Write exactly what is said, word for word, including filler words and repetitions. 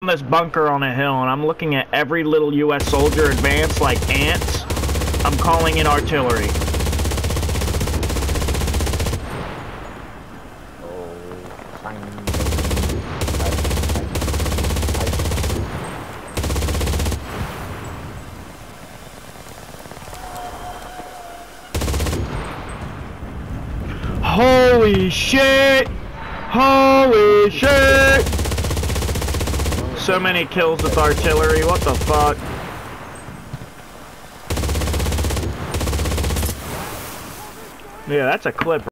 this bunker on a hill, and I'm looking at every little U S soldier advance like ants. I'm calling in artillery. Holy shit! Holy shit! So many kills with artillery, what the fuck? Yeah, that's a clip.